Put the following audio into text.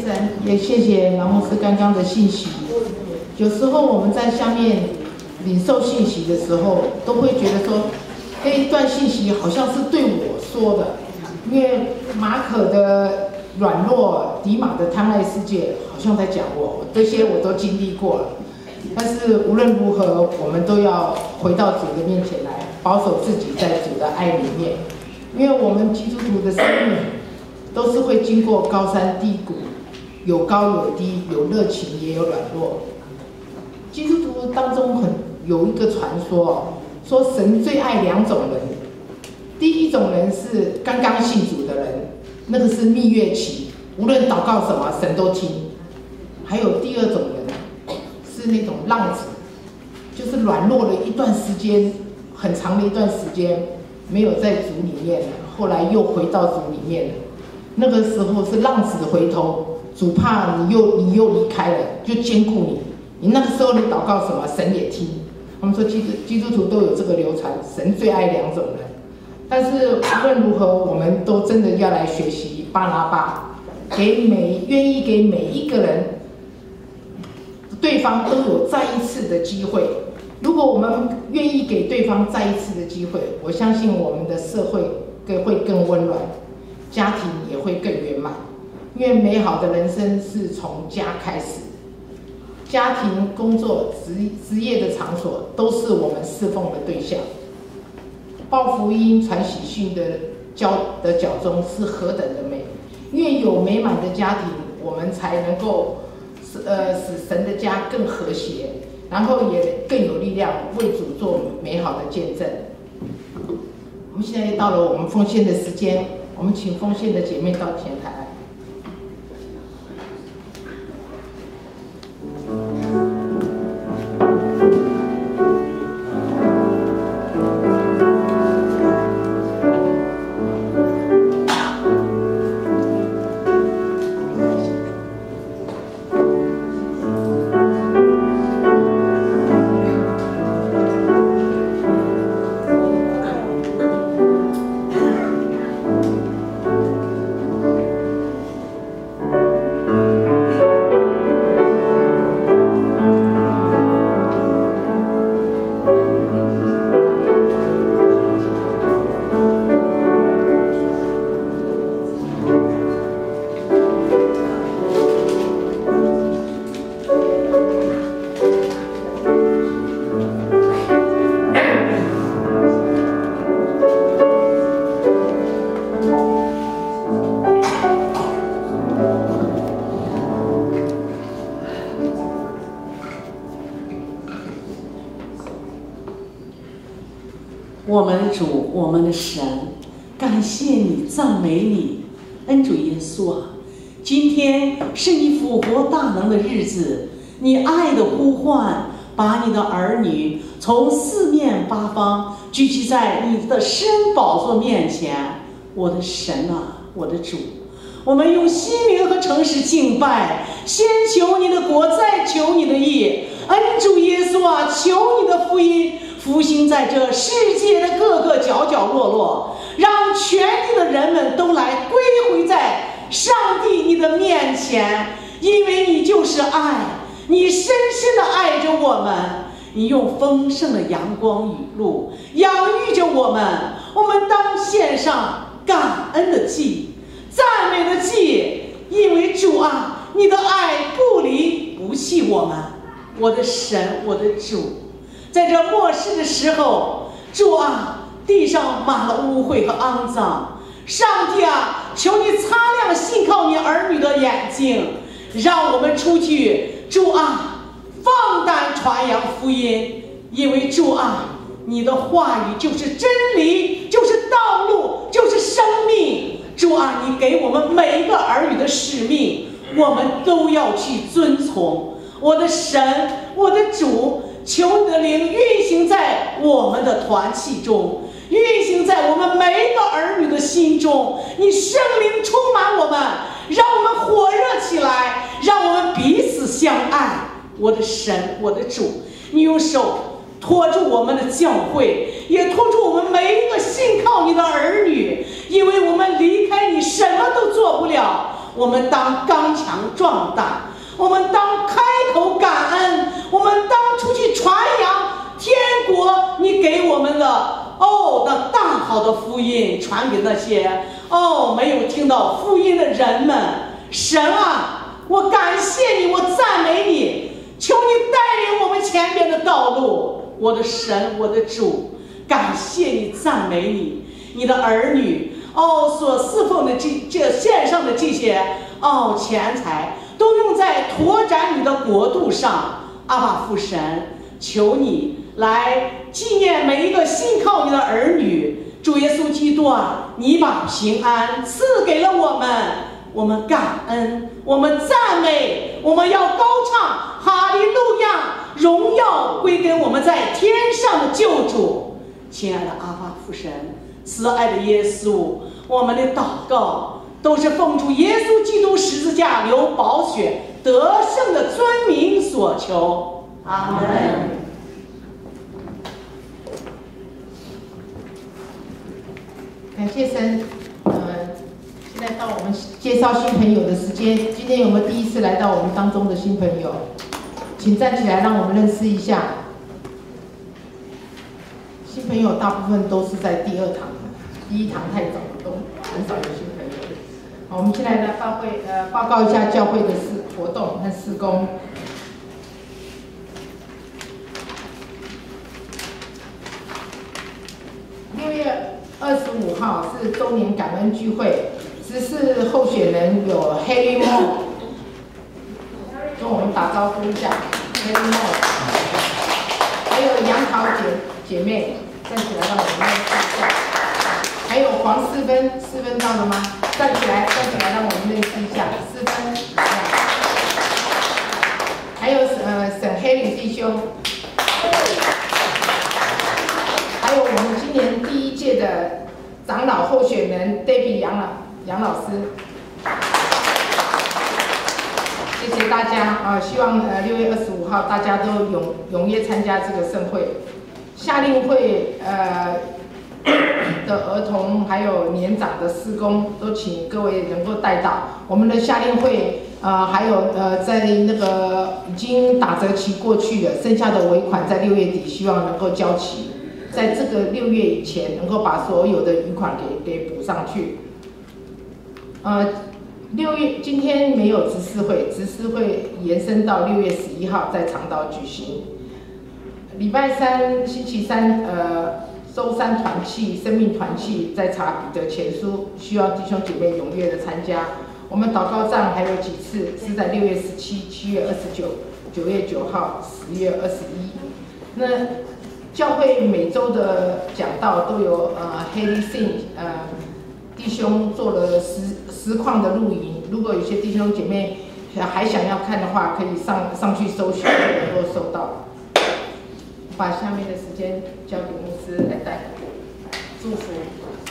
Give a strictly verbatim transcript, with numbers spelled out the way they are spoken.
神，也谢谢老牧师刚刚的信息。有时候我们在下面领受信息的时候，都会觉得说，这一段信息好像是对我说的，因为马可的软弱，迪马的贪爱世界，好像在讲我，这些我都经历过了。但是无论如何，我们都要回到主的面前来，保守自己在主的爱里面，因为我们基督徒的生命都是会经过高山低谷，有高有低，有热情也有软弱。基督徒当中很有一个传说，说神最爱两种人，第一种人是刚刚信主的人，那个是蜜月期，无论祷告什么神都听。还有第二种人是那种浪子，就是软弱了一段时间，很长的一段时间没有在主里面了，后来又回到主里面了。那个时候是浪子回头，主怕你又你又离开了，就兼顾你。你那个时候你祷告什么，神也听。他们说基督基督徒都有这个流传，神最爱两种人。但是无论如何，我们都真的要来学习巴拿巴，给每愿意给每一个人，对方都有再一次的机会。如果我们愿意给对方再一次的机会，我相信我们的社会更会更温暖，家庭也会更圆满。因为美好的人生是从家开始。家庭、工作、职职业的场所都是我们侍奉的对象。报福音、传喜讯的教的脚中是何等的美！因为有美满的家庭，我们才能够呃使神的家更和谐，然后也更有力量为主做美好的见证。我们现在到了我们奉献的时间，我们请奉献的姐妹到前台来。 我们的主，我们的神，感谢你，赞美你，恩主耶稣啊！今天是你复活大能的日子，你爱的呼唤，把你的儿女从四面八方聚集在你的深宝座面前。我的神啊，我的主，我们用心灵和诚实敬拜，先求你的国，再求你的义。恩主耶稣啊，求你的福音复兴在这世界的各个角角落落，让全地的人们都来归回在上帝你的面前，因为你就是爱，你深深的爱着我们，你用丰盛的阳光雨露养育着我们。我们当献上感恩的祭，赞美的祭，因为主啊，你的爱不离不弃我们。我的神，我的主，在这末世的时候，主啊，地上满了污秽和肮脏，上帝啊，求你擦亮信靠你儿女的眼睛，让我们出去，主啊，放胆传扬福音，因为主啊，你的话语就是真理，就是道路，就是生命。主啊，你给我们每一个儿女的使命，我们都要去遵从。我的神，我的主，求你的灵运行在我们的团契中，运行在我们每一个儿女的心中。你圣灵充满我们，让我们火热起来，让我们彼此相爱。我的神，我的主，你用手托住我们的教会，也托住我们每一个信靠你的儿女，因为我们离开你什么都做不了。我们当刚强壮大。我们当开口感恩，我们当出去传扬天国你给我们的哦那大好的福音，传给那些哦没有听到福音的人们。神啊，我感谢你，我赞美你，求你带领我们前面的道路。我的神，我的主，感谢你，赞美你，你的儿女哦所侍奉的这这线上的这些哦钱财都用在拓展你的国度上。阿爸父神，求你来纪念每一个信靠你的儿女。主耶稣基督啊，你把平安赐给了我们，我们感恩，我们赞美，我们要高唱哈利路亚，荣耀归给我们在天上的救主。亲爱的阿爸父神，慈爱的耶稣，我们的祷告都是奉主耶稣基督十字架流宝血得胜的尊名所求。阿门。 感谢神。呃，现在到我们介绍新朋友的时间。今天有没有第一次来到我们当中的新朋友？请站起来，让我们认识一下。新朋友大部分都是在第二堂，第一堂太早了，都很少有新朋友。好，我们现在来报会呃报告一下教会的事活动和事工。六月二十五号是周年感恩聚会，执事候选人有 Harry Mo， 跟我们打招呼一下 ，Harry Mo， 还有杨桃姐姐妹站起来让我们认识一下，还有黄思芬，思芬到了吗？站起来，站起来让我们认识一下，思芬，还有呃沈黑吕弟兄。还有我们今年第一届的长老候选人 David 杨老杨老师，谢谢大家啊！希望呃六月二十五号大家都踊踊跃参加这个盛会。夏令会呃的儿童还有年长的事工都请各位能够带到。我们的夏令会呃还有呃在那个已经打折期过去的，剩下的尾款在六月底希望能够交齐。在这个六月以前，能够把所有的余款给给补上去。呃，六月今天没有执事会，执事会延伸到六月十一号在长岛举行。礼拜三、星期三，呃，周三团契、生命团契在查彼得前书，需要弟兄姐妹踊跃的参加。我们祷告站还有几次是在六月十七、七月二十九、九月九号、十月二十一。那教会每周的讲道都有呃 Haley Sing 呃弟兄做了实实况的录影，如果有些弟兄姐妹还想要看的话，可以上上去搜寻，能够收到。把下面的时间交给牧师来带祝福。